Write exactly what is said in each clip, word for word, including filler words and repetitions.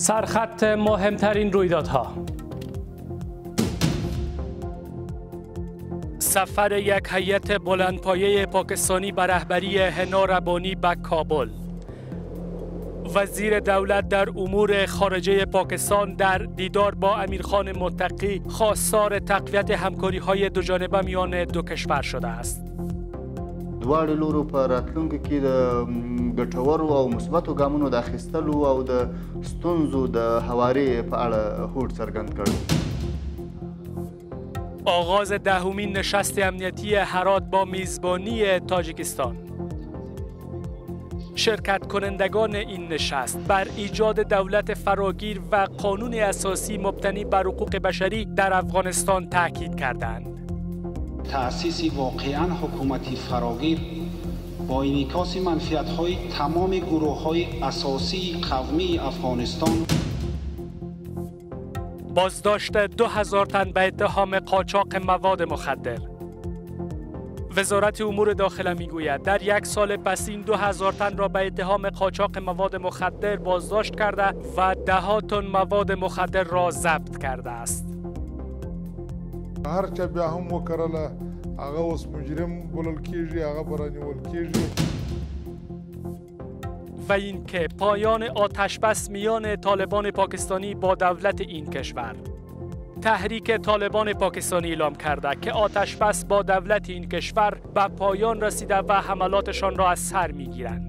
سرخط مهمترین رویدادها. سفر یک هیئت بلندپایه پاکستانی به رهبری حنا ربانی به کابل. وزیر دولت در امور خارجه پاکستان در دیدار با امیرخان متقی خواستار تقویت همکاری‌های دوجانبه میان دو کشور شده است. دواړو لورو په راتلونکو کې د ګټورو او مثبتو ګامونو د اخیستلو او د ستونزو د هواري په اړه هوډ څرګند کړ. آغاز دهمین نشست امنیتی هرات با میزبانی تاجیکستان. شرکت کنندگان این نشست بر ایجاد دولت فراگیر و قانون اساسی مبتنی بر حقوق بشری در افغانستان تاکید کردند. تأسیس واقعاً حکومتی فراگیر با انعکاس منفعت‌های تمام گروه‌های اساسی قومی افغانستان. بازداشت دو هزار تن به اتهام قاچاق مواد مخدر. وزارت امور داخله میگوید در یک سال پس این دو هزار تن را به اتهام قاچاق مواد مخدر بازداشت کرده و ده ها تن مواد مخدر را ضبط کرده است. هر چا بیا هم وکړله هغه اوس مجرم بلل کیږي، هغه به رانیول کیږي. و اینکه پایان آتش بس میان طالبان پاکستانی با دولت این کشور. تحریک طالبان پاکستانی اعلام کرده که آتش بس با دولت این کشور به پایان رسیده و حملاتشان را از سر میگیرند.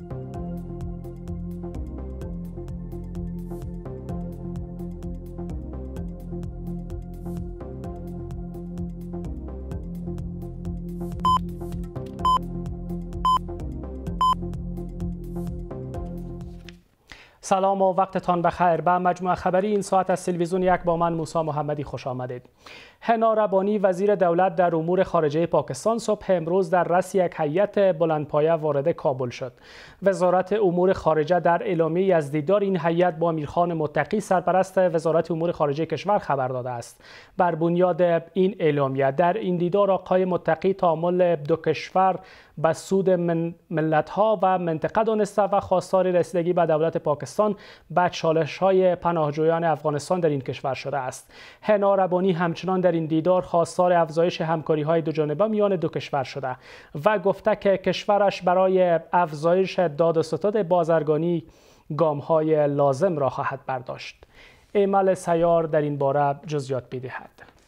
سلام و وقتتان بخیر. به مجموعه خبری این ساعت از تلویزیون یک با من موسی محمدی خوش آمدید. حنا ربانی وزیر دولت در امور خارجه پاکستان صبح امروز در رأس یک هیئت بلندپایه وارد کابل شد. وزارت امور خارجه در اعلامیه‌ای از دیدار این هیئت با امیرخان متقی سرپرست وزارت امور خارجه کشور خبر داده است. بر بنیاد این اعلامیه در این دیدار آقای متقی تعامل دو کشور به سود من ملت‌ها و منطقه دانسته و خواستار رسیدگی به دولت پاکستان به چالش‌های پناهجویان افغانستان در این کشور شده است. حنا ربانی همچنان در این دیدار خواستار افزایش همکاری‌های دوجانبه میان دو کشور شده و گفته که کشورش برای افزایش داد و ستد بازرگانی گام‌های لازم را خواهد برداشت. ایمل سیار در این باره جزئیات می‌دهد.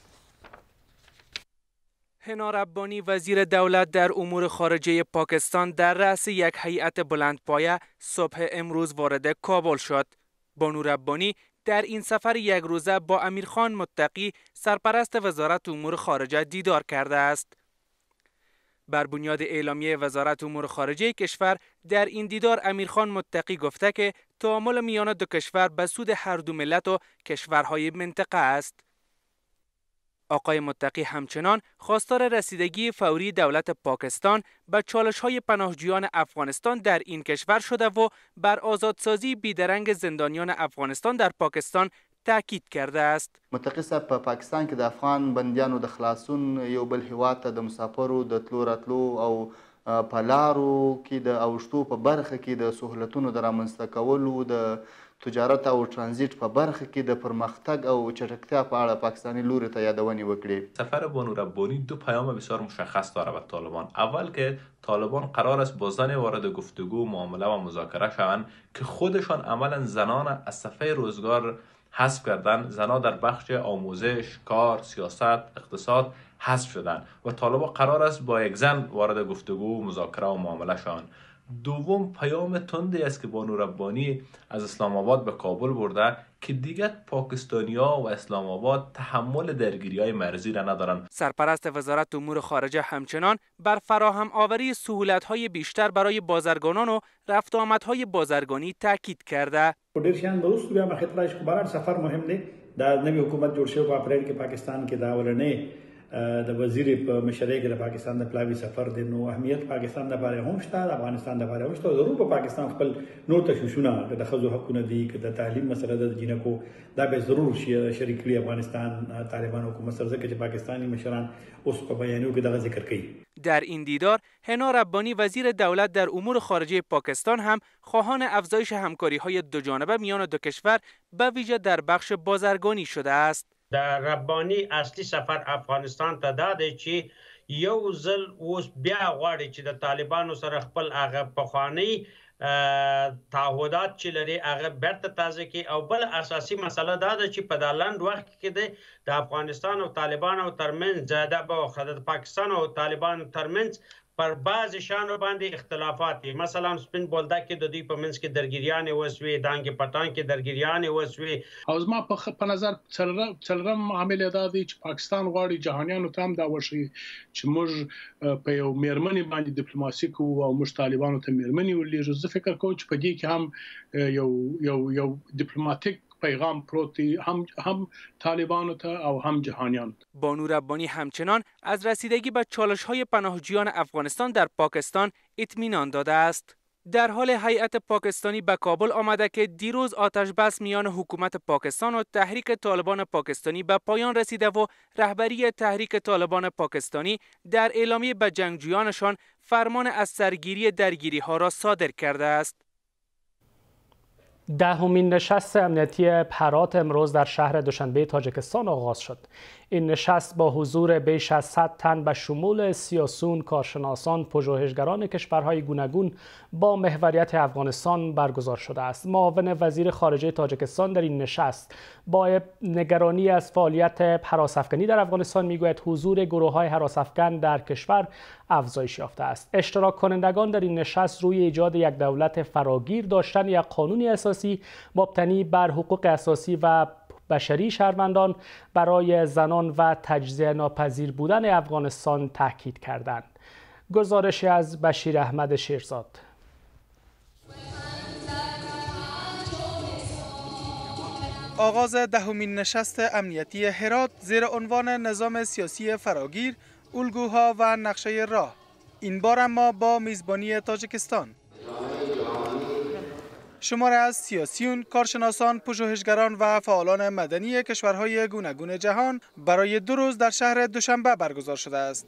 حنا ربانی وزیر دولت در امور خارجه پاکستان در رأس یک هیئت بلندپایه صبح امروز وارد کابل شد. بانو ربانی در این سفر یک روزه با امیرخان متقی سرپرست وزارت امور خارجه دیدار کرده است. بر بنیاد اعلامیه وزارت امور خارجه کشور در این دیدار امیرخان متقی گفته که تعامل میان دو کشور به سود هر دو ملت و کشورهای منطقه است. آقای متقی همچنان خواستار رسیدگی فوری دولت پاکستان به چالش‌های پناهجویان افغانستان در این کشور شده و بر آزادسازی بیدرنگ زندانیان افغانستان در پاکستان تاکید کرده است. متقی صاحب په پاکستان کې د افغان بندیانو د خلاصون یو بل هیواد ته د مسافرو د تلو راتلو او په لارو کې د اوښتو په برخه کې د سهولتونو د رامنځته کولو د تجارت او ترانزیت په برخه کې د پرمختګ او چټکتیا په اړه پاکستانی لوري ته یادونې وکړي. سفر بانو ربانی دو پیام بسیار مشخص داره به طالبان. اول که طالبان قرار است با زن وارد گفتگو، معامله و مذاکره شوند که خودشان عملا زنان از صفحه روزگار حذف کردن. زنان در بخش آموزش، کار، سیاست، اقتصاد حذف شدن و طالبان قرار است با یک زن وارد گفتگو، مذاکره و معامله شوند. دوم پیام تندی است که بانو ربانی از اسلام آباد به کابل برده که دیگر پاکستانی‌ها و اسلام آباد تحمل درگیری‌های مرزی را ندارند. سرپرست وزارت امور خارجه همچنان بر فراهم آوری سهولت‌های بیشتر برای بازرگانان و رفت و آمدهای بازرگانی تاکید کرده. ډیر شان به اوس بیا مخې ته راشي، خو بهرحال سفر مهم دی. دا نوی حکومت جوړ شوی په اپریل کې پاکستان کې دا ولنې د وزیر په مشرۍ کې د پاکستان د پلاوي سفر دی، نو اهمیت پاکستان لپاره هم شته، د افغانستان لپاره هم شته. ضرور په پاکستان خپل نور تشویشونه که د ښځو حقونه دي، که د تعلیم مسله ده، د جینکو دا به ضرور شریک کړي افغانستان طالبان حکومت سره، ځکه چې پاکستاني مشران اوس په بیانیو کې دغه ذکر کوي. در این دیدار حنا ربانی وزیر دولت در امور خارجه پاکستان هم خواهان افزایش همکاری‌های دوجانبه میان دو کشور به ویژه در بخش بازرگانی شده است. در ربانی اصلی سفر افغانستان ته داده چې یو ځل اوس بیا غواړي چې د طالبانو سره خپل هغه پخوانی تعهدات چې لري هغه بیرته تازه کړي او بل اساسي مسله دا ده چې په دالند وخت کې د افغانستان او طالبانو ترمنځ زیاده به د پاکستان او طالبانو ترمنځ پر بعض شانو باندې اختلافات دي. مثلا سپین بولدک کې د دوی په منځ کې درګیریانې وسوي، دانګ پټان کې درګیریانې وسوي. او زما په نظر څلورم عامل دا دی چې پاکستان غواړي جهانیانو ته هم دا وشي چې موږ په یو میرمنې باندې ډیپلوماسي کوو او موږ طالبانو ته میرمنې ولېږو. زه فکر کوم چې په دې کې هم یو یو یو ډیپلوماتیک پیغام پروتی هم هم طالبانو ته او هم جهانیان. بانو ربانی همچنان از رسیدگی به چالش‌های پناهجویان افغانستان در پاکستان اطمینان داده است. در حال هیئت پاکستانی به کابل آمده که دیروز آتش بس میان حکومت پاکستان و تحریک طالبان پاکستانی به پایان رسیده و رهبری تحریک طالبان پاکستانی در اعلامیه به جنگجویانشان فرمان از سرگیری درگیری‌ها را صادر کرده است. دهمین نشست امنیتی هرات امروز در شهر دوشنبه تاجیکستان آغاز شد. این نشست با حضور بیش از صد تن به شمول سیاسیون، کارشناسان، پژوهشگران کشورهای گوناگون با محوریت افغانستان برگزار شده است. معاون وزیر خارجه تاجیکستان در این نشست با نگرانی از فعالیت هراس‌افکنی در افغانستان میگوید حضور گروه‌های هراس‌افکن در کشور افزایش یافته است. اشتراک کنندگان در این نشست روی ایجاد یک دولت فراگیر، داشتن یک قانون اساسی مبتنی بر حقوق اساسی و بشری شهروندان برای زنان و تجزیه ناپذیر بودن افغانستان تاکید کردند. گزارشی از بشیر احمد شیرزاد. آغاز دهمین نشست امنیتی هرات زیر عنوان نظام سیاسی فراگیر، الگوها و نقشه راه. این بار اما با میزبانی تاجیکستان. شماری از سیاسیون، کارشناسان، پژوهشگران و فعالان مدنی کشورهای گوناگون جهان برای دو روز در شهر دوشنبه برگزار شده است.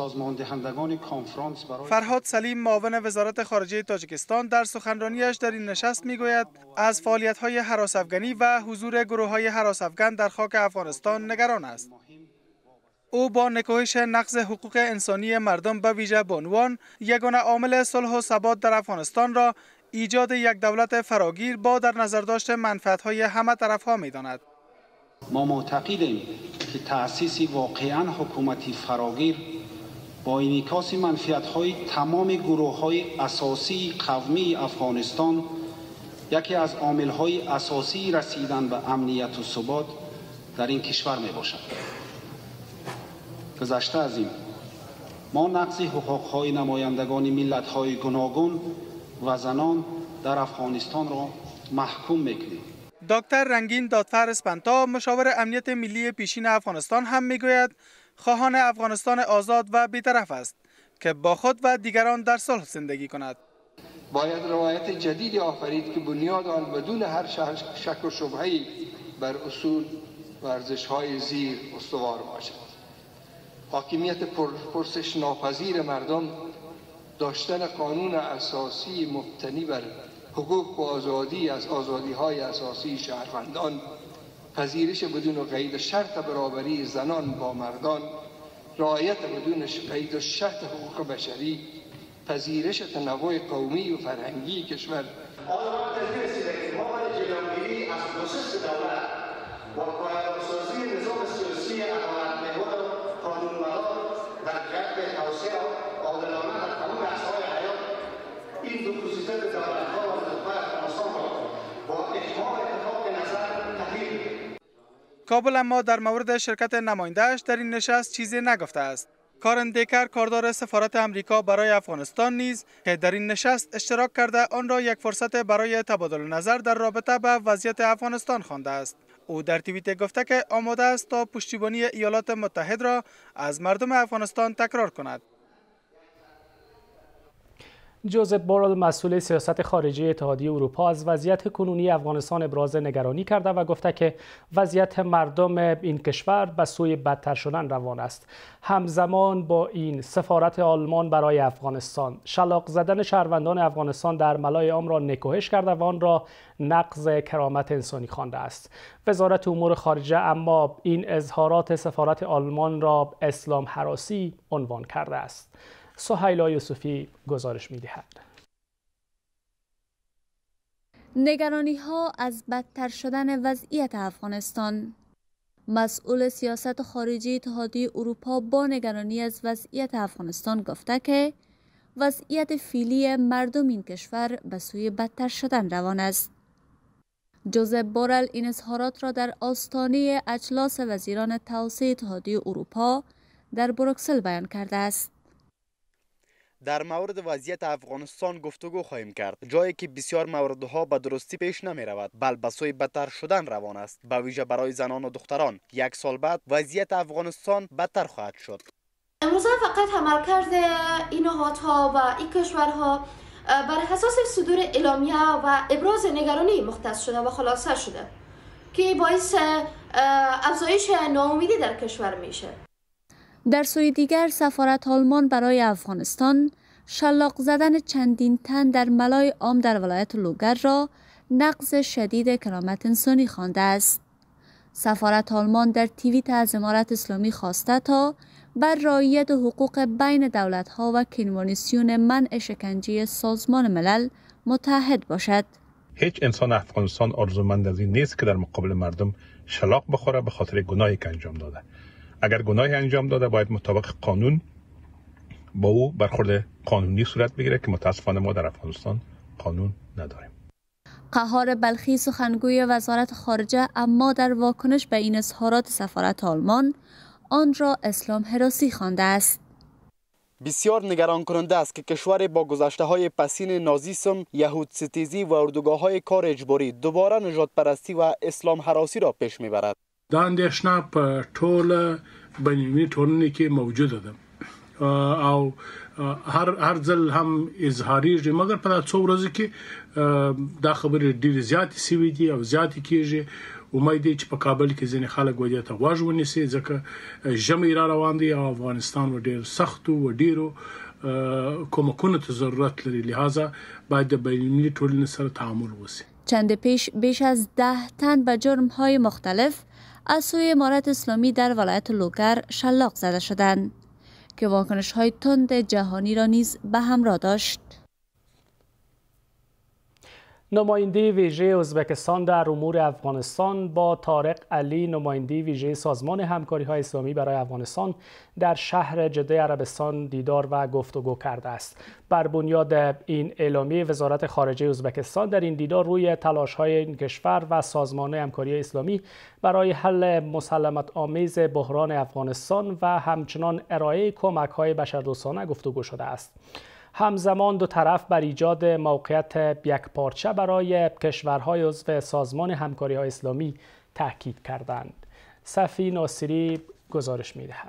فرهاد سلیم، معاون وزارت خارجه تاجیکستان، در سخنرانیش در این نشست میگوید از فعالیت‌های هراس‌افکنی و حضور گروه‌های هراس‌افکن در خاک افغانستان نگران است. او با نکوهش نقض حقوق انسانی مردم به ویژه بانوان، یگانه عامل صلح و ثبات در افغانستان را ایجاد یک دولت فراگیر با در نظر داشت منفعت‌های همه طرف‌ها می‌داند. ما معتقدیم که تأسیس واقعاً حکومتی فراگیر با انعکاس منفعت‌های تمام گروه‌های اساسی قومی افغانستان یکی از عامل‌های اساسی رسیدن به امنیت و ثبات در این کشور میباشد. گذشته از این ما نقض حقوق‌های نمایندگان ملت‌های گوناگون و زنان در افغانستان را محکوم میکنیم. دکتر رنگین دادفر اسپنتا، مشاور امنیت ملی پیشین افغانستان، هم میگوید خواهان افغانستان آزاد و بی‌طرف است که با خود و دیگران در صلح زندگی کند. باید روایت جدیدی آفرید که بنیاد آن بدون هر شک و شبهه‌ای بر اصول و ارزش‌های زیر استوار باشد. حاکمیت پرسش ناپذیر مردم، داشتن قانون اساسی مبتنی بر حقوق و آزادی از آزادی‌های اساسی شهروندان، پذیرش بدون قید شرط برابری زنان با مردان، رعایت بدون قید شرط حقوق بشری، پذیرش تنوع قومی و فرهنگی کشور. کابل اما در مورد شرکت نماینده‌اش در این نشست چیزی نگفته است. کارن دیکر، کاردار سفارت امریکا برای افغانستان نیز که در این نشست اشتراک کرده، آن را یک فرصت برای تبادل نظر در رابطه به وضعیت افغانستان خوانده است. او در توییت گفته که آماده است تا پشتیبانی ایالات متحد را از مردم افغانستان تکرار کند. جوزپ بورل مسئول سیاست خارجی اتحادیه اروپا از وضعیت کنونی افغانستان ابراز نگرانی کرده و گفته که وضعیت مردم این کشور به سوی بدتر شدن روان است. همزمان با این سفارت آلمان برای افغانستان شلاق زدن شهروندان افغانستان در ملای عام را نکوهش کرده و آن را نقض کرامت انسانی خوانده است. وزارت امور خارجه اما این اظهارات سفارت آلمان را اسلام هراسی عنوان کرده است. سهیلا یوسفی گزارش می‌دهد. نگرانی ها از بدتر شدن وضعیت افغانستان. مسئول سیاست خارجی اتحادیه اروپا با نگرانی از وضعیت افغانستان گفته که وضعیت فعلی مردم این کشور به سوی بدتر شدن روان است. جوزپ بورل این اظهارات را در آستانه اجلاس وزیران توسعه اتحادیه اروپا در بروکسل بیان کرده است. در مورد وضعیت افغانستان گفتگو خواهیم کرد، جایی که بسیار موردها به درستی پیش نمی رود بل به سوی بدتر شدن روان است، به ویژه برای زنان و دختران. یک سال بعد وضعیت افغانستان بدتر خواهد شد. امروزه فقط عملکرد این نهادها و این کشورها بر اساس صدور اعلامیه و ابراز نگرانی مختص شده و خلاصه شده که باعث افزایش ناامیدی در کشور میشه. در سوی دیگر سفارت آلمان برای افغانستان شلاق زدن چندین تن در ملای عام در ولایت لوگر را نقض شدید کرامت انسانی خوانده است. سفارت آلمان در تیویت از امارت اسلامی خواسته تا بر رعایت حقوق بین دولت‌ها و کنوانسیون منع شکنجه سازمان ملل متحد باشد. هیچ انسان افغانستان آرزومند از این نیست که در مقابل مردم شلاق بخوره به خاطر گناهی که انجام داده. اگر گناهی انجام داده باید مطابق قانون با او برخورد قانونی صورت بگیره که متاسفانه ما در افغانستان قانون نداریم. قهار بلخی سخنگوی وزارت خارجه اما در واکنش به این اظهارات سفارت آلمان آن را اسلام هراسی خوانده است. بسیار نگران کننده است که کشور با گذشته های پسین نازیسم، یهود ستیزی و اردوگاه های کار اجباری دوباره نژاد پرستی و اسلام هراسی را پیش میبرد. دا اندیشنه په ټوله بینالمللي ټولنه کې موجوده ده او هر هر ځل هم اظهاریږي، مګر په څو ورځې کې دا خبرې ډېرې زیاتې سوي دي او زیاتې کېږي. امید دی چې په کابل کې ځینې خلک ودې ته غوږ ونیسي، ځکه ژمی را روان دی او افغانستان و ډېر سختو و ډېرو کومکونو ته ضرورت لري، لہذا باید د بینالمللي ټولنې سره تعامل وشي. چند پیش بیش از ده تن به جرم‌های مختلف از سوی امارت اسلامی در ولایت لوگر شلاق زده شدند که واکنش‌های تند جهانی را نیز به همراه داشت. نماینده ویژه ازبکستان در امور افغانستان با طارق علی، نماینده ویژه سازمان همکاری‌های اسلامی برای افغانستان در شهر جده عربستان دیدار و گفتگو کرده است. بر بنیاد این اعلامیه وزارت خارجه ازبکستان در این دیدار روی تلاش‌های این کشور و سازمان همکاری اسلامی برای حل مسالمت آمیز بحران افغانستان و همچنان ارائه کمک‌های بشردوستانه گفتگو شده است. همزمان دو طرف بر ایجاد موقعیت یکپارچه برای کشورهای عضو سازمان همکاری‌های اسلامی تاکید کردند. صفی ناصری گزارش می‌دهد.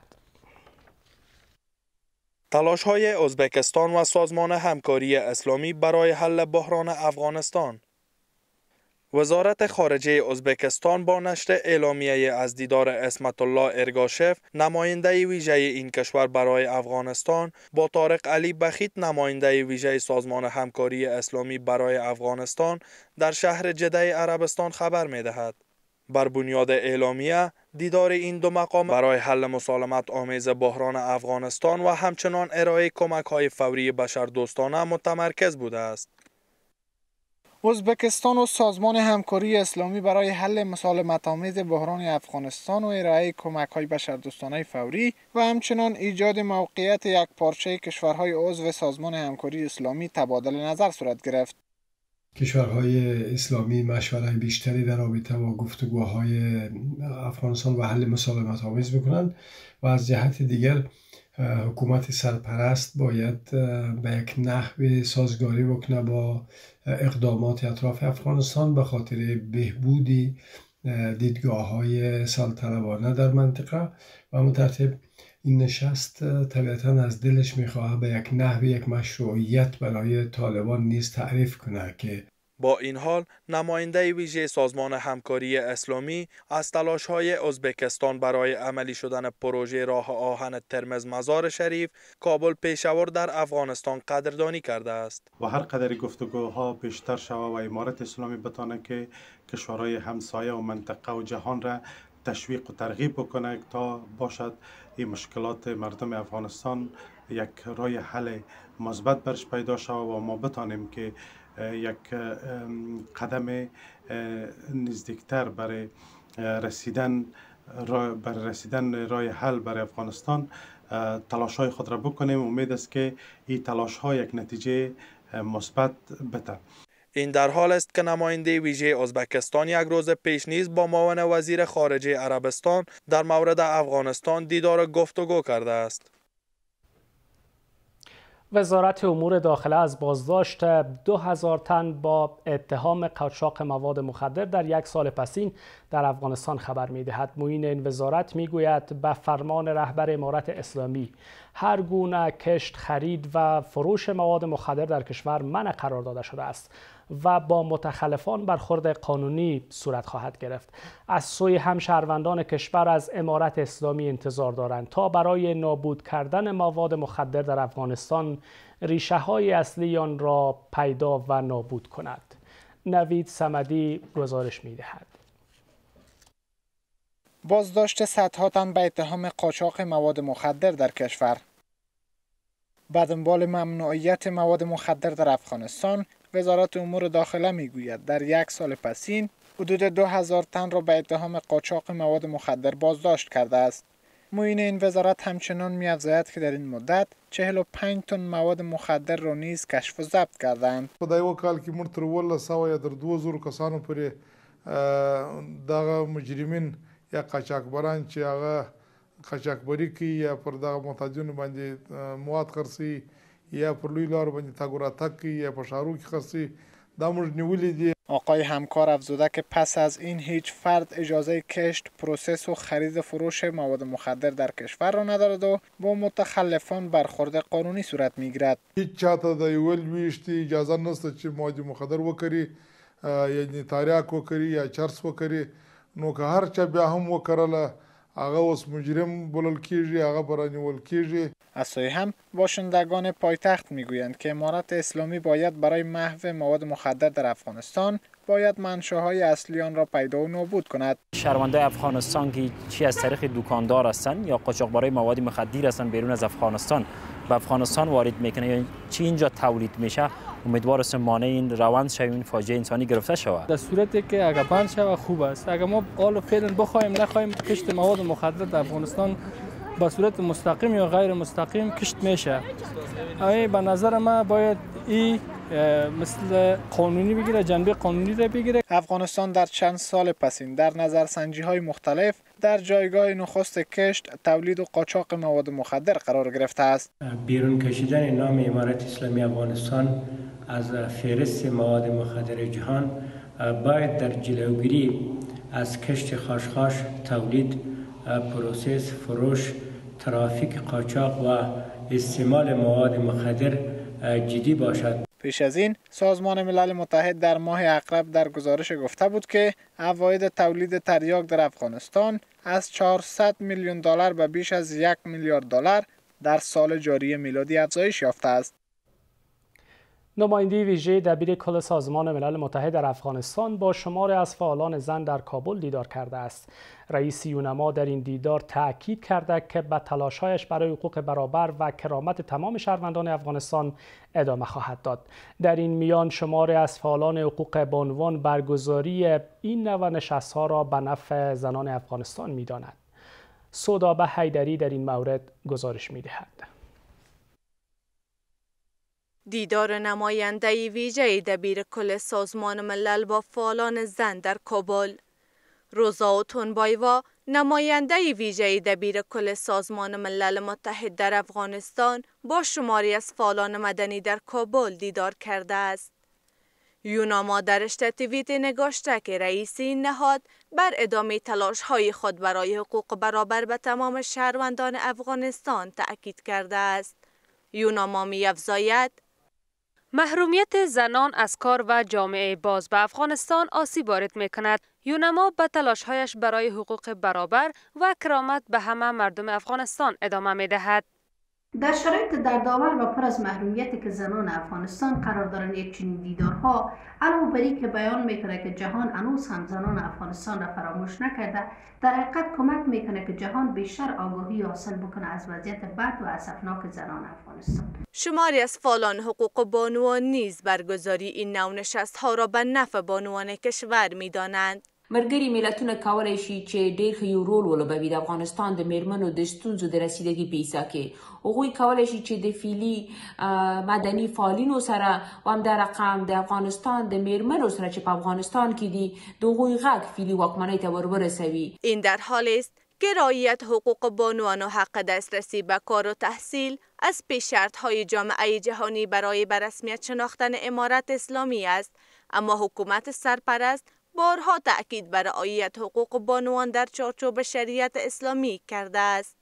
تلاش‌های ازبکستان و سازمان همکاری اسلامی برای حل بحران افغانستان. وزارت خارجه ازبکستان با نشر اعلامیه از دیدار عصمت الله ارگاشف، نماینده ویژه این کشور برای افغانستان، با طارق علی بخیت، نماینده ویژه سازمان همکاری اسلامی برای افغانستان در شهر جده عربستان خبر می‌دهد. بر بنیاد اعلامیه، دیدار این دو مقام برای حل مسالمت آمیز بحران افغانستان و همچنان ارائه کمک‌های فوری بشردوستانه متمرکز بوده است. ازبکستان و سازمان همکاری اسلامی برای حل مسالمت آمیز بحران افغانستان و ارائه کمک‌های بشردوستانه فوری و همچنان ایجاد موقعیت یکپارچه کشورهای عضو سازمان همکاری اسلامی تبادل نظر صورت گرفت. کشورهای اسلامی مشورت بیشتری در رابطه با گفتگوهای افغانستان و حل مسالمت آمیز میکنند و از جهت دیگر حکومت سرپرست باید به یک نحو سازگاری بکنه با اقدامات اطراف افغانستان به خاطر بهبودی دیدگاه‌های سلطنوانه در منطقه و مترتب این نشست طبیعتا از دلش میخواه به یک نحو یک مشروعیت برای طالبان نیز تعریف کنه که با این حال نماینده ویژه سازمان همکاری اسلامی از تلاش‌های ازبکستان برای عملی شدن پروژه راه آهن ترمز مزار شریف کابل پیشاور در افغانستان قدردانی کرده است و هر قدر گفتگوها بیشتر شود و امارت اسلامی بتانه که کشورهای همسایه و منطقه و جهان را تشویق و ترغیب بکنه تا باشد این مشکلات مردم افغانستان یک راه حل مثبت برش پیدا شود و ما بتانیم که یک قدم نزدیکتر برای رسیدن برای رسیدن راه حل برای افغانستان تلاش های خود را بکنیم. امید است که این تلاش ها یک نتیجه مثبت بده. این در حال است که نماینده ویژه ازبکستان یک روز پیش نیز با معاون وزیر خارجه عربستان در مورد افغانستان دیدار گفتگو کرده است. وزارت امور داخله از بازداشت دو هزار تن با اتهام قاچاق مواد مخدر در یک سال پسین در افغانستان خبر می‌دهد. معین این وزارت می‌گوید به فرمان رهبر امارت اسلامی هر گونه کشت، خرید و فروش مواد مخدر در کشور منع قرار داده شده است و با متخلفان برخورد قانونی صورت خواهد گرفت. از سوی هم شهروندان کشور از امارت اسلامی انتظار دارند تا برای نابود کردن مواد مخدر در افغانستان ریشه های اصلی آن را پیدا و نابود کند. نوید صمدی گزارش می دهد. بازداشت صدها تن به اتهام قاچاق مواد مخدر در کشور. به دنبال ممنوعیت مواد مخدر در افغانستان، وزارت امور داخله میگوید در یک سال پسین حدود دو هزار تن را به اتهام قاچاق مواد مخدر بازداشت کرده است. معین این وزارت همچنان می‌افزاید که در این مدت چهل و پنج تن مواد مخدر را نیز کشف و ضبط کردند. په دا یو کال کې موږ تر اوولس سوه یا تر دوه زرو کسانو پورې دغه مجرمین یا قاچاقبران چې هغه قاچاقبري کوي یا پر دغه محتاجینو باندې مواد خرڅوي یا پر لوی لارو باندې تګ و راتګ کوي یا په ښارو کې خرڅوي دا موږ نیولي دي. آقای همکار افزوده که پس از این هیچ فرد اجازه کشت، پروسس و خرید فروش مواد مخدر در کشور را ندارد و با متخلفان برخورد قانونی صورت میگیرد. هیچ چاته د یو لویشتي اجازه نشته چې مواد مخدر وکړي یعنی تاریاک وکړي یا چرس وکړي نو که هر چا بیا هم وکړله هغه اوس مجرم بلل کیږي هغه به رانیول کیږي. از سوی هم باشندگان پایتخت میگویند که امارت اسلامی باید برای محو مواد مخدر در افغانستان باید منشأهای اصلی آن را پیدا و نابود کند. شهروندان افغانستان که چی از طریق دکاندار هستند یا قاچاقبرای مواد مخدر هستند بیرون از افغانستان به افغانستان وارد میکنه یا چی اینجا تولید میشه، امیدوار است مانع این روند شویم این فاجعه انسانی گرفته شود. در صورتی که اگر بند شود خوب است. اگر ما قال و فعلا بخوایم نخوایم کشت مواد مخدر در افغانستان به صورت مستقیم یا غیر مستقیم کشت میشه. اما به نظر ما باید این مثل قانونی بگیره، جنبه قانونی را بگیره. افغانستان در چند سال پسین در نظرسنجی های مختلف در جایگاه نخست کشت، تولید و قاچاق مواد مخدر قرار گرفته است. بیرون کشیدن نام امارت اسلامی افغانستان از فهرست مواد مخدر جهان باید در جلوگیری از کشت خاشخاش، تولید، پروسس، فروش، ترافیک قاچاق و استعمال مواد مخدر جدی باشد. پیش از این سازمان ملل متحد در ماه اقرب در گزارش گفته بود که عواید تولید تریاک در افغانستان از چهارصد میلیون دلار به بیش از یک میلیارد دلار در سال جاری میلادی افزایش یافته است. نماینده ویژه دبیر کل سازمان ملل متحد در افغانستان با شماری از فعالان زن در کابل دیدار کرده است. رئیس یونما در این دیدار تاکید کرده که به تلاش‌هایش برای حقوق برابر و کرامت تمام شهروندان افغانستان ادامه خواهد داد. در این میان شماری از فعالان حقوق به عنوان برگزاری این نوع نشست‌ها را به نفع زنان افغانستان می‌دانند. سودابه حیدری در این مورد گزارش می‌دهد. دیدار نماینده ویژه دبیر کل سازمان ملل با فعالان زن در کابل. روزا تونبایوا نماینده ویژه دبیر کل سازمان ملل متحد در افغانستان با شماری از فعالان مدنی در کابل دیدار کرده است. یوناما در اشتتویت نگاشته که رئیس این نهاد بر ادامه تلاش‌های خود برای حقوق برابر به تمام شهروندان افغانستان تأکید کرده است. یوناما می‌افزاید: محرومیت زنان از کار و جامعه باز به افغانستان آسیب وارد می‌کند. یوناما به تلاش‌هایش برای حقوق برابر و کرامت به همه مردم افغانستان ادامه می‌دهد. در شرایط دردآور و پر از محرومیتی که زنان افغانستان قرار دارند، یک چنین دیدارها علاوه بر اینکه بیان میکنه که جهان هنوز هم زنان افغانستان را فراموش نکرده، در حقیقت کمک میکنه که جهان بیشتر آگاهی حاصل بکنه از وضعیت بد و اسفناک زنان افغانستان. شماری از فعالان حقوق بانوان نیز برگزاری این نوع نشست‌ها را به نفع بانوان کشور می‌دانند. ملګري ملتونه کولای شي چې ډېر ښه یو رول ولوبوي د افغانستان د میرمنو د ستونزو د رسیدګۍ په ایسا کې. هغوی کولای شي چې د فعلي مدني فعالینو سره و همدارقم د افغانستان د میرمنو سره چې په افغانستان کې دي د هغوی غږ فعلي واکمنۍ ته ور ورسوي. این در حالی است که رعایت حقوق بانوان و حق دسترسی به کار و تحصیل از پیش شرط‌های جامعه جهانی برای به رسمیت شناختن امارت اسلامی است، اما حکومت سرپرست بارها تأکید بر رعایت حقوق بانوان در چارچوب شریعت اسلامی کرده است.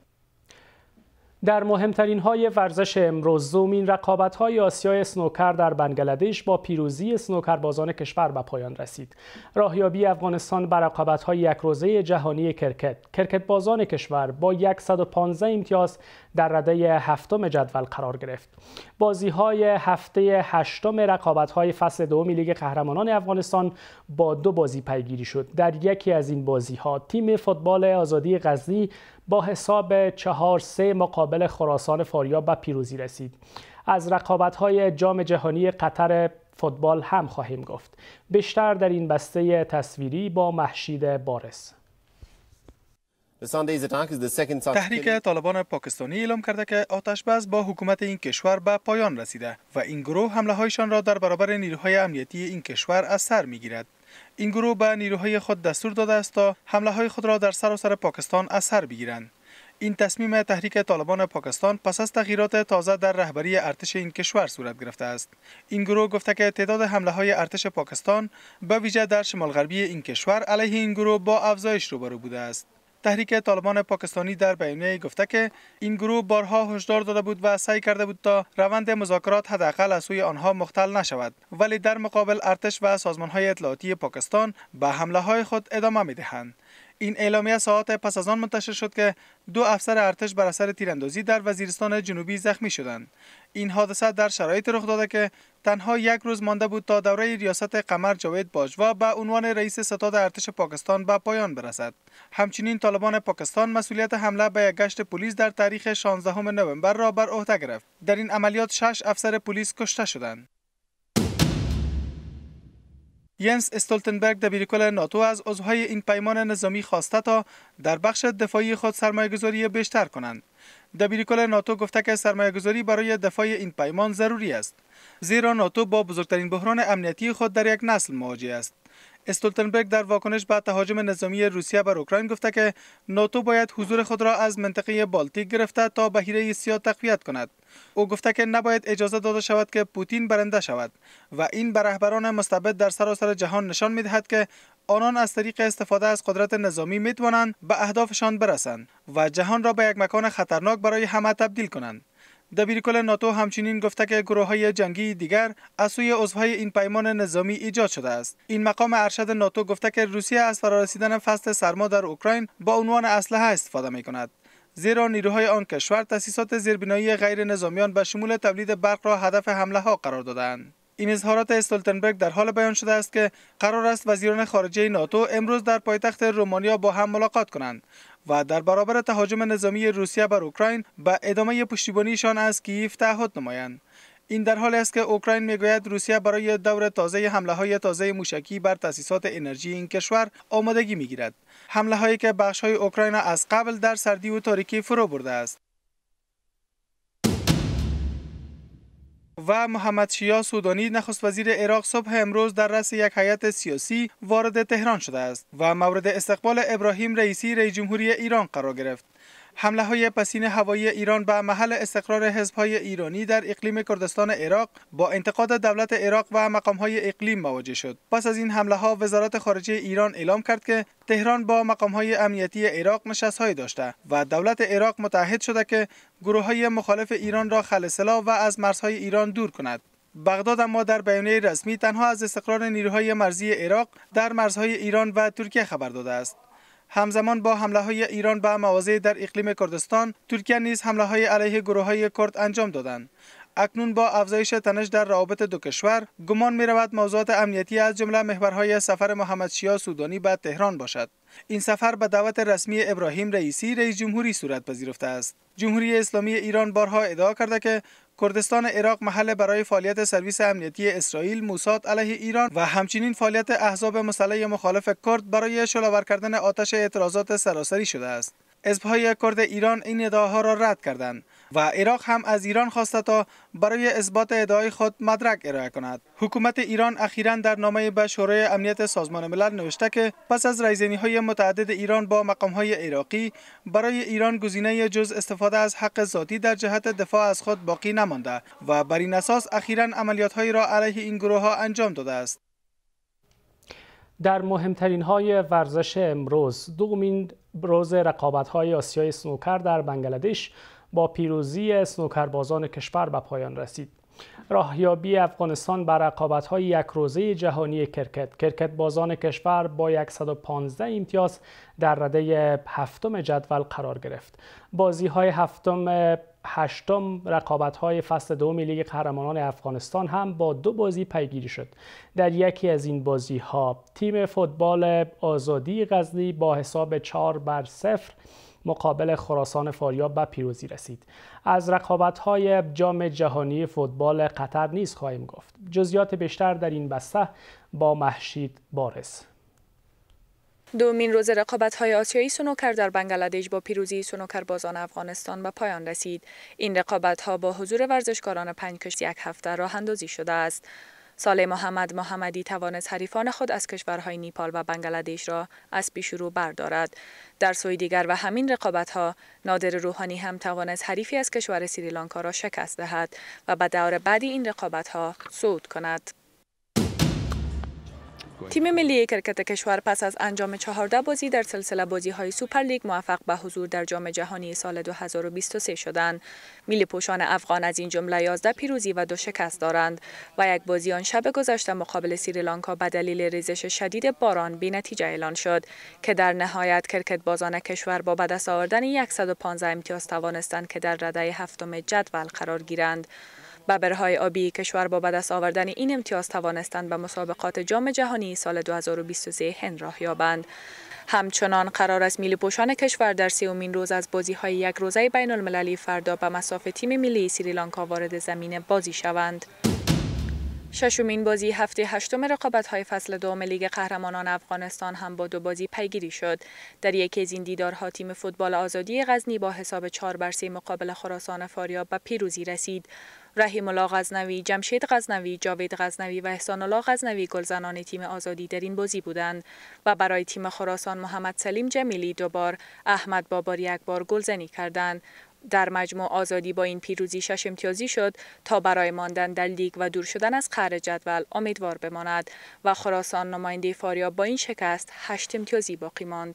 در مهمترین های ورزش امروز، زومین رقابت های آسیای اسنوکر در بنگلادش با پیروزی اسنوکربازان کشور به پایان رسید. راهیابی افغانستان به رقابت های یک روزه جهانی کرکت، کرکتبازان کشور با صد و پانزده امتیاز در رده هفتم جدول قرار گرفت. بازی های هفته هشتم رقابت های فصل دوم لیگ قهرمانان افغانستان با دو بازی پیگیری شد. در یکی از این بازی ها تیم فوتبال آزادی غزنی با حساب چهار سه مقابل خراسان فاریاب به پیروزی رسید. از رقابت‌های جام جهانی قطر فوتبال هم خواهیم گفت. بیشتر در این بسته تصویری با مهشید بارس. تحریک طالبان پاکستانی اعلام کرده که آتش‌بس با حکومت این کشور به پایان رسیده و این گروه حمله‌هایشان را در برابر نیروهای امنیتی این کشور از سر می‌گیرد. این گروه به نیروهای خود دستور داده است تا حمله‌های خود را در سراسر پاکستان از سر بگیرند. این تصمیم تحریک طالبان پاکستان پس از تغییرات تازه در رهبری ارتش این کشور صورت گرفته است. این گروه گفته که تعداد حمله‌های ارتش پاکستان به ویژه در شمال غربی این کشور علیه این گروه با افزایش روبرو بوده است. تحریک طالبان پاکستانی در بیانیه گفته که این گروه بارها هشدار داده بود و سعی کرده بود تا روند مذاکرات حداقل از سوی آنها مختل نشود، ولی در مقابل ارتش و سازمان‌های اطلاعاتی پاکستان به حمله‌های خود ادامه می‌دهند. این اعلامیه ساعات پس از آن منتشر شد که دو افسر ارتش بر اثر تیراندازی در وزیرستان جنوبی زخمی شدند. این حادثه در شرایط رخ داده که تنها یک روز مانده بود تا دوره ریاست قمر جاوید باجوا به عنوان رئیس ستاد ارتش پاکستان به پایان برسد. همچنین طالبان پاکستان مسئولیت حمله به یک گشت پلیس در تاریخ شانزدهم نوامبر را بر عهده گرفت. در این عملیات شش افسر پلیس کشته شدند. ینس استولتنبرگ دبیرکل ناتو از عضوهای این پیمان نظامی خواسته تا در بخش دفاعی خود سرمایه‌گذاری بیشتر کنند. دبیرکل ناتو گفته که سرمایه‌گذاری برای دفاع این پیمان ضروری است، زیرا ناتو با بزرگترین بحران امنیتی خود در یک نسل مواجه است. استولتنبرگ در واکنش به تهاجم نظامی روسیه بر اوکراین گفته که ناتو باید حضور خود را از منطقه بالتیک گرفته تا بحیره سیاه تقویت کند. او گفته که نباید اجازه داده شود که پوتین برنده شود و این به رهبران مستبد در سراسر جهان نشان می‌دهد که آنان از طریق استفاده از قدرت نظامی می‌توانند به اهدافشان برسند و جهان را به یک مکان خطرناک برای همه تبدیل کنند. دبیرکل ناتو همچنین گفته که گروه‌های جنگی دیگر از سوی عضوهای این پیمان نظامی ایجاد شده است. این مقام ارشد ناتو گفته که روسیه از فرارسیدن فصل سرما در اوکراین با عنوان اسلحه استفاده می‌کند، زیرا نیروهای آن کشور تأسیسات زیربنایی غیر نظامیان به شمول تولید برق را هدف حمله‌ها قرار دادند. این اظهارات استولتنبرگ در حال بیان شده است که قرار است وزیران خارجه ناتو امروز در پایتخت رومانیا با هم ملاقات کنند و در برابر تهاجم نظامی روسیه بر اوکراین به ادامه پشتیبانیشان از کیف تعهد نمایند. این در حالی است که اوکراین میگوید روسیه برای دور تازه حمله‌های تازه موشکی بر تأسیسات انرژی این کشور آمادگی میگیرد. حمله‌هایی که بخش‌های اوکراین از قبل در سردی و تاریکی فرو برده است. و محمد شیعه سودانی نخست وزیر عراق صبح امروز در رأس یک هیئت سیاسی وارد تهران شده است و مورد استقبال ابراهیم رئیسی رئیس جمهوری ایران قرار گرفت. حمله های پسین هوایی ایران به محل استقرار حزب‌های ایرانی در اقلیم کردستان عراق با انتقاد دولت عراق و مقام‌های اقلیم مواجه شد. پس از این حمله‌ها وزارت خارجه ایران اعلام کرد که تهران با مقام‌های امنیتی عراق نشست‌هایی داشته و دولت عراق متعهد شده که گروه‌های مخالف ایران را خلسلا و از مرزهای ایران دور کند. بغداد اما در بیانیه رسمی تنها از استقرار نیروهای مرزی عراق در مرزهای ایران و ترکیه خبر داده است. همزمان با حمله های ایران به مواضع در اقلیم کردستان، ترکیه نیز حمله های علیه گروه های کرد انجام دادند. اکنون با افزایش تنش در روابط دو کشور، گمان می رود موضوعات امنیتی از جمله محورهای سفر محمد شیعه سودانی به تهران باشد. این سفر به دعوت رسمی ابراهیم رئیسی رئیس جمهوری صورت پذیرفته است. جمهوری اسلامی ایران بارها ادعا کرده که کردستان عراق محل برای فعالیت سرویس امنیتی اسرائیل موساد علیه ایران و همچنین فعالیت احزاب مسلح مخالف کرد برای شعله‌ور کردن آتش اعتراضات سراسری شده است. حزب‌های کرد ایران این ادعاها را رد کردند و عراق هم از ایران خواسته تا برای اثبات ادعای خود مدرک ارائه کند. حکومت ایران اخیراً در نامه به شورای امنیت سازمان ملل نوشته که پس از رایزنی‌های متعدد ایران با مقام‌های عراقی، برای ایران گزینه جز استفاده از حق ذاتی در جهت دفاع از خود باقی نمانده و بر این اساس اخیراً عملیات‌هایی را علیه این گروه‌ها انجام داده است. در مهمترین های ورزش امروز، دومین روز رقابت‌های آسیای سنوکر در بنگلادش با پیروزی اسنوکربازان کشور به پایان رسید. راهیابی افغانستان بر رقابت‌های یک روزه جهانی کرکت، کرکت بازان کشور با صد و پانزده امتیاز در رده هفتم جدول قرار گرفت. بازی‌های هفتم هشتم رقابت‌های فصل دوم لیگ قهرمانان افغانستان هم با دو بازی پیگیری شد. در یکی از این بازی‌ها تیم فوتبال آزادی غزنی با حساب چهار بر صفر مقابل خراسان فاریاب به پیروزی رسید. از رقابت‌های جام جهانی فوتبال قطر نیز خواهیم گفت. جزئیات بیشتر در این بسته با مهشید بارز. دومین روز رقابت‌های آسیایی سنوکر در بنگلادش با پیروزی سنوکربازان افغانستان به پایان رسید. این رقابت‌ها با حضور ورزشکاران پنج کشور یک هفته راه اندازی شده است. صالح محمد محمدی توانست حریفان خود از کشورهای نیپال و بنگلادش را از پیش رو بردارد. در سوی دیگر و همین رقابت‌ها نادر روحانی هم توانست حریفی از کشور سریلانکا را شکست دهد و به دور بعدی این رقابت‌ها صعود کند. تیم ملی کرکت کشور پس از انجام چهارده بازی در سلسله بازی‌های سوپر لیگ موفق به حضور در جام جهانی سال دو هزار و بیست و سه شدند. ملی پوشان افغان از این جمله یازده پیروزی و دو شکست دارند و یک بازی آن شب گذشته مقابل سریلانکا به دلیل ریزش شدید باران بی‌نتیجه اعلان شد که در نهایت کرکت بازان کشور با به دست آوردن صد و پانزده امتیاز توانستند که در رده هفتم جدول قرار گیرند. ببرهای آبی کشور با به دست آوردن این امتیاز توانستند به مسابقات جام جهانی سال دو هزار و بیست و سه هند راه یابند. همچنان قرار است ملی پوشان کشور در سومین روز از بازی‌های یک روزه بین المللی فردا به مصاف تیم ملی سریلانکا وارد زمین بازی شوند. ششمین بازی هفته هشتم رقابت‌های فصل دوم لیگ قهرمانان افغانستان هم با دو بازی پیگیری شد. در یکی از این دیدارها تیم فوتبال آزادی غزنی با حساب چهار بر سه مقابل خراسان فاریاب به پیروزی رسید. رحیم الله غزنوی، جمشید غزنوی، جاوید غزنوی و احسان الله غزنوی گلزنان تیم آزادی در این بازی بودند و برای تیم خراسان محمد سلیم جمیلی دو بار، احمد باباری یک بار گلزنی کردند. در مجموع آزادی با این پیروزی شش امتیازی شد تا برای ماندن در لیگ و دور شدن از قهر جدول امیدوار بماند و خراسان نماینده فاریاب با این شکست هشت امتیازی باقی ماند.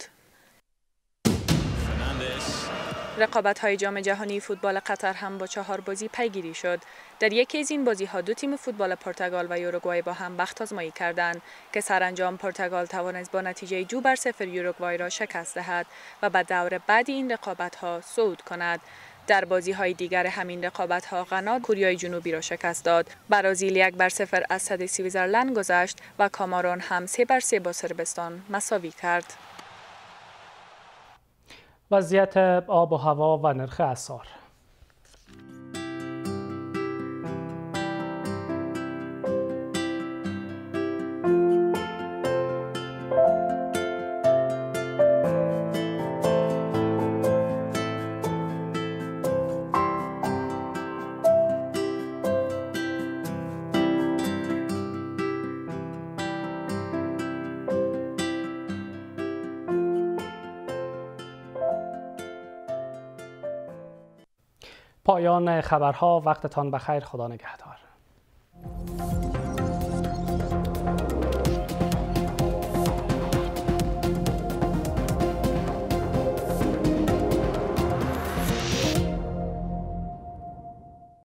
رقابت‌های جام جهانی فوتبال قطر هم با چهار بازی پیگیری شد. در یکی از این بازی‌ها دو تیم فوتبال پرتغال و یوروگوای با هم بخت آزمایی کردند که سرانجام پرتغال توانست با نتیجه دو بر صفر یوروگوای را شکست دهد و به دور بعدی این رقابت‌ها صعود کند. در بازی‌های دیگر همین رقابت‌ها غنا کوریای جنوبی را شکست داد. برزیل یک بر صفر از صد سویزرلند گذشت و کامرون هم سه بر سه با صربستان مساوی کرد. وضعیت آب و هوا و نرخ اسعار. پایان خبرها. وقتتان بخیر. خدا نگهدار.